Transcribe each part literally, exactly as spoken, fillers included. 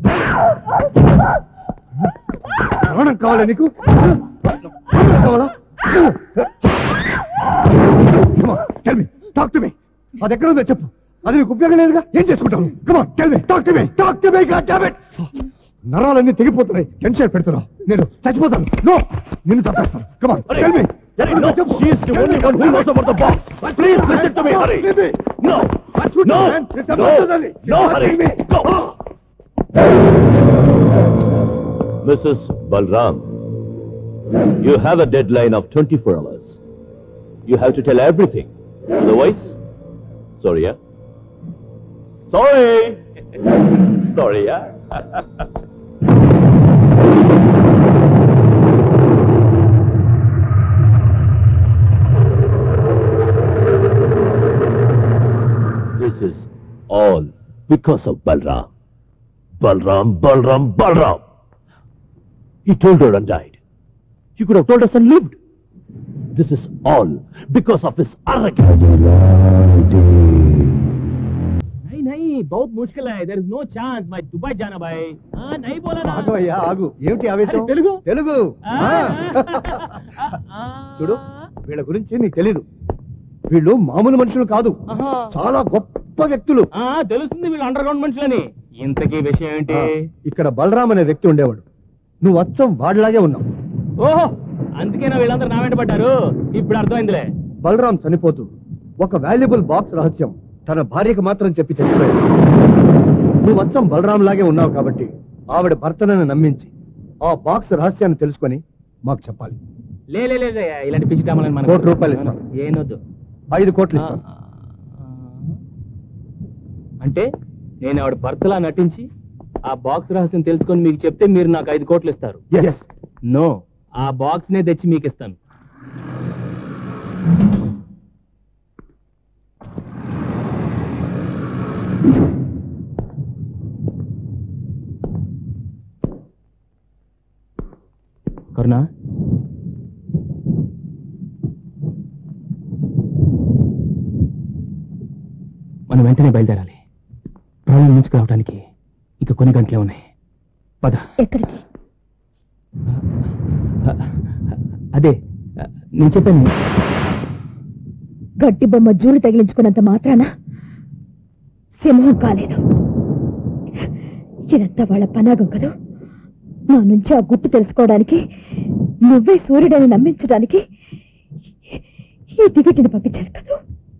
ప్రాణం కావాలా నీకు? కావాలా? Talk to me. అది ఎక్కడ ఉందో చెప్పు. అది నీకు ఉపయోగం లేదుగా, ఏం చేసుకుంటాను? Come on tell me, talk to me, talk to me. God damn it, నరాలన్నీ తెగిపోతున్నాయి, టెన్షన్ పెడుతున్నావు. నేను చచ్చిపోతాను. నో, నిన్ను చంపేస్తాను. Come on tell me. No, she is the only one who knows about the box. Please listen to me, hurry. No, no, no, no, hurry. Go. Missus Balram, you have a deadline of twenty-four hours. You have to tell everything. Otherwise, sorry, yeah? Sorry. Sorry, yeah? This is all because of Balram. Balram, Balram, Balram. He told her and died. He could have told us and lived. This is all because of his arrogance. नहीं नहीं, बहुत मुश्किल है. There is no chance. मैं Dubai जाना भाई. हाँ नहीं बोला ना. ఆగు అయ్యా ఆగు. ఏమిటి ఆవేశం? తెలుగు తెలుగు. చూడు, వీళ్ళ గురించి నీకు తెలీదు. వీళ్ళు మామూలు మనుషులు కాదు, చాలా గొప్ప వ్యక్తులు. తెలుస్తుంది వీళ్ళు అండర్ గ్రౌండ్ మనుషులని. ఇంతకీ విషయం ఏంటి? ఇక్కడ బలరాం అనే వ్యక్తి ఉండేవాడు. నువ్వు అచ్చం వాడిలాగే ఉన్నావు. ఓహో, అందుకేనా వీళ్ళందరూ నా వెంట పడ్డారు. ఇప్పుడు అర్థమైందిలే. బలరాం చనిపోతూ ఒక వాల్యుబుల్ బాక్స్ రహస్యం తన భార్యకు మాత్రం చెప్పి చచ్చిపోయాడు. నువ్వు అచ్చం బలరాం లాగే ఉన్నావు కాబట్టి ఆవిడ భర్తనని నమ్మించి ఆ బాక్స్ రహస్యాన్ని తెలుసుకొని మాకు చెప్పాలి. లే ఇలాంటి పిచ్చి కావాలని మన కోటి రూపాయలు ఇస్తాను. ఏనొద్దు, ఐదు కోట్లు ఇస్తాను. అంటే నేను ఆవిడ భర్తలా నటించి ఆ బాక్స్ రహస్యం తెలుసుకొని మీకు చెప్తే మీరు నాకు ఐదు కోట్లు ఇస్తారు? నో, ఆ బాక్స్ నే తెచ్చి మీకు ఇస్తాను. కరుణా, మనం వెంటనే బయలుదేరాలి. ప్రాణం నుంచి రావడానికి ఇక కొన్ని గంటలే ఉన్నాయి. పద. ఎక్కడికి? అదే నేను చెప్పాను. గట్టి బొమ్మ జూలు తగిలించుకున్నంత మాత్రాన సింహం కాలేదు. ఇదంతా వాళ్ళ పనాగం కదూ. నా నుంచి ఆ గుట్టు తెలుసుకోవడానికి, నువ్వే సూర్యుడని నమ్మించడానికి ఈ టికెట్ని పంపించారు కదూ.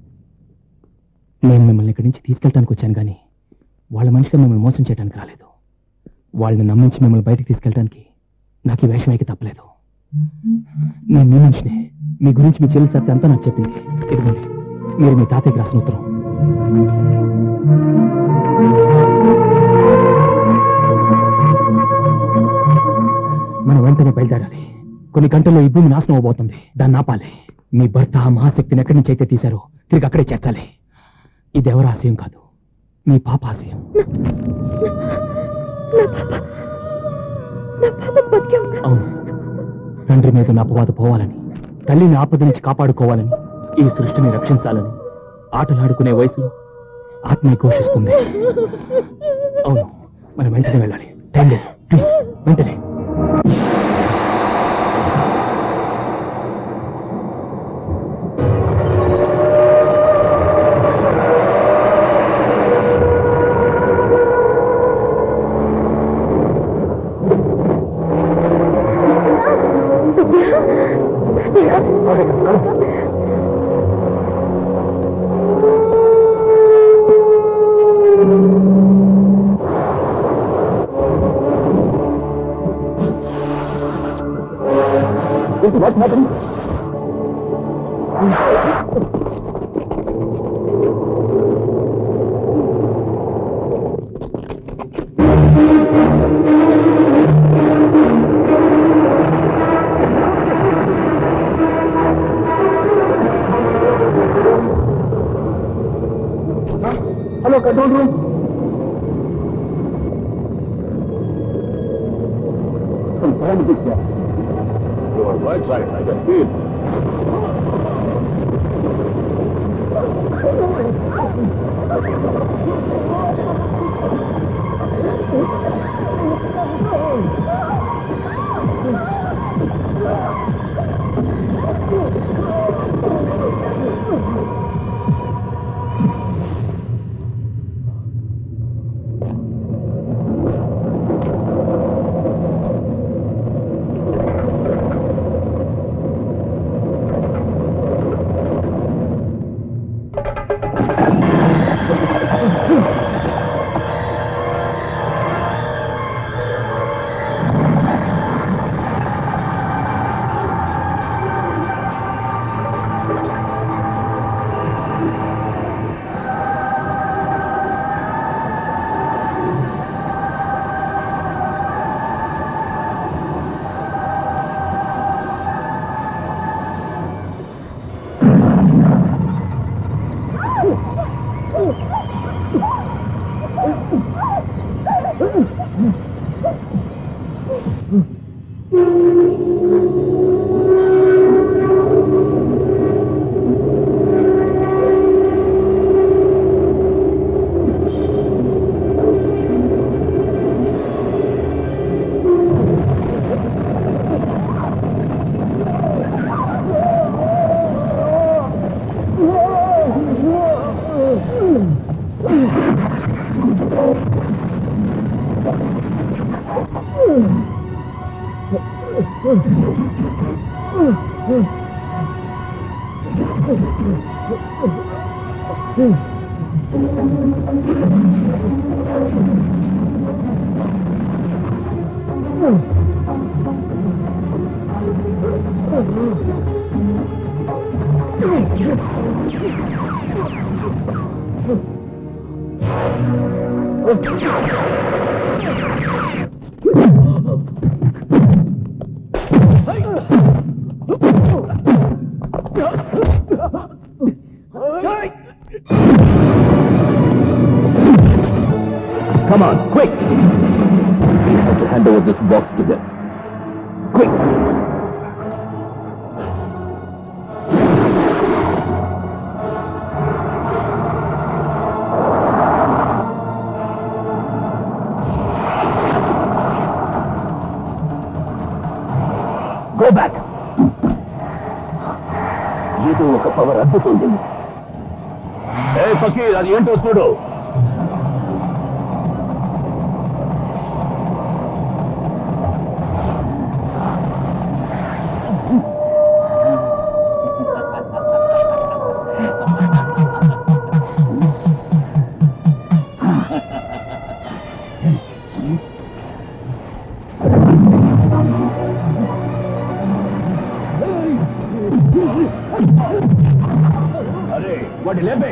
నేను మిమ్మల్ని ఇక్కడి నుంచి తీసుకెళ్ళడానికి వచ్చాను, కానీ వాళ్ళ మనిషిగా మిమ్మల్ని మోసం చేయడానికి రాలేదు. వాళ్ళని నమ్మించి మిమ్మల్ని బయటకు తీసుకెళ్ళడానికి నాకు ఈ వేషం అయితే తప్పలేదు. నేను మీ మనిషినే. మీ గురించి మీ చెల్లి సత్య అంతా నాకు చెప్పింది. ఇదిగోండి, మీరు మీ తాతయ్యకి రాసిన ఉత్తరం. మనం వెంటనే బయలుదేరాలి. కొన్ని గంటల్లో ఈ భూమి నాశనం అవబోతుంది. దాన్ని ఆపాలి. మీ భర్త ఆ మహాశక్తిని ఎక్కడి నుంచి అయితే తీశారో తిరిగి అక్కడే చేర్చాలి. ఇది ఎవరి ఆశయం కాదు, మీ పాప ఆశయం. అవును, తండ్రి మీద నా అపవాదు పోవాలని, తల్లిని ఆపద నుంచి కాపాడుకోవాలని, ఈ సృష్టిని రక్షించాలని ఆటలాడుకునే వయసులో ఆత్మ ఘోషిస్తుంది. అవును, మనం వెంటనే వెళ్ళాలి. టైం లేదు, ప్లీజ్ వెంటనే. What happened? Hello, control room. Some time is there. You are right, right. I can see it. Come on, quick! We have to hand over this box to them. Quick! Go back! ఏదో ఒక power అద్దుతుంది. ఏ ఫకీర్, అది ఏంటో చూడు. అరే వాడి లేపే.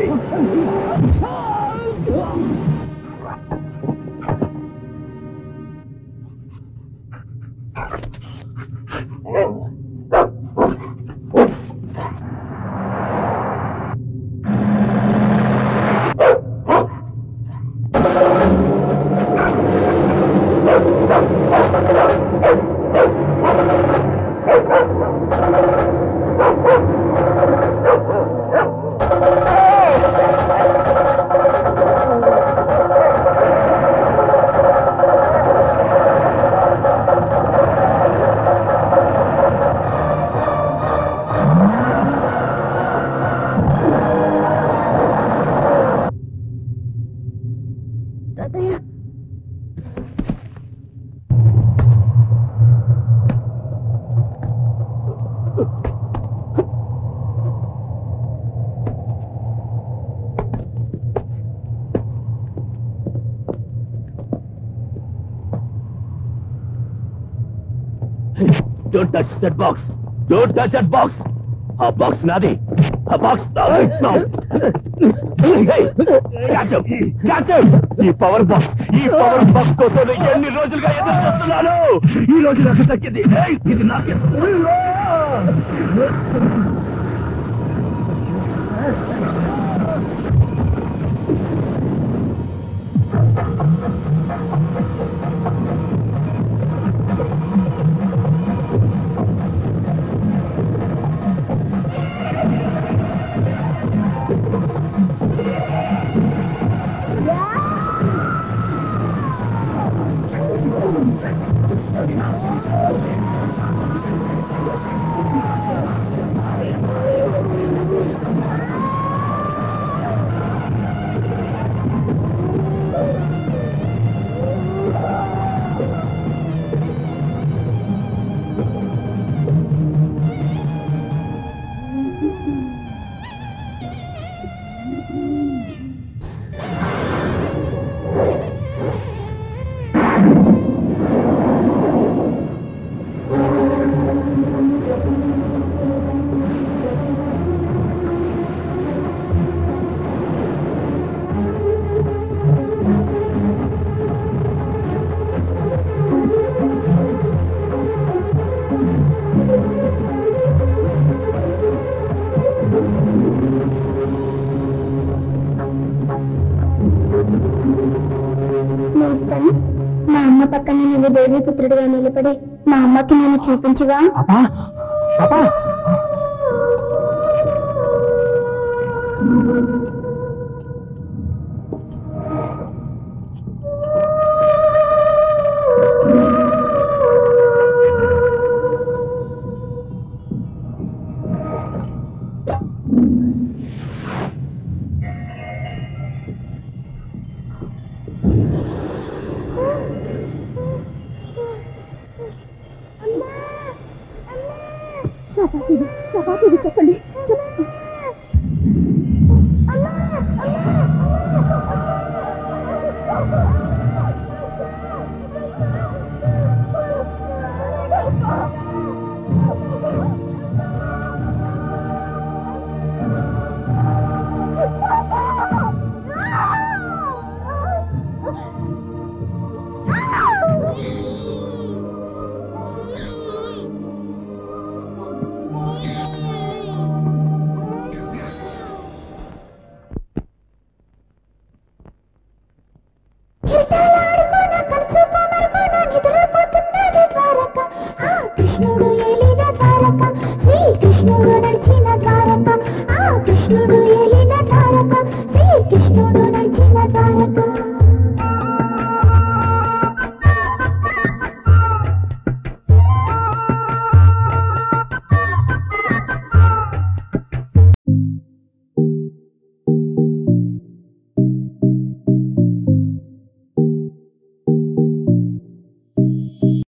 Don't touch that box. Don't touch that box. A box nadi. A box nadi. No. Hey, catch him. Catch him. ఈ power box ఈ పవర్ బాక్స్ కోసం ఎన్ని రోజులుగా ఎదురు చూస్తున్నాను. ఈ రోజు నాకు దక్కింది. ఇది నాకే. అమ్మ పక్కన నువ్వు దేవి పుత్రుడిగా నిలబడి మా అమ్మకి నేను చూపించగా. పాపా పాపా చెప్పండి చెప్ప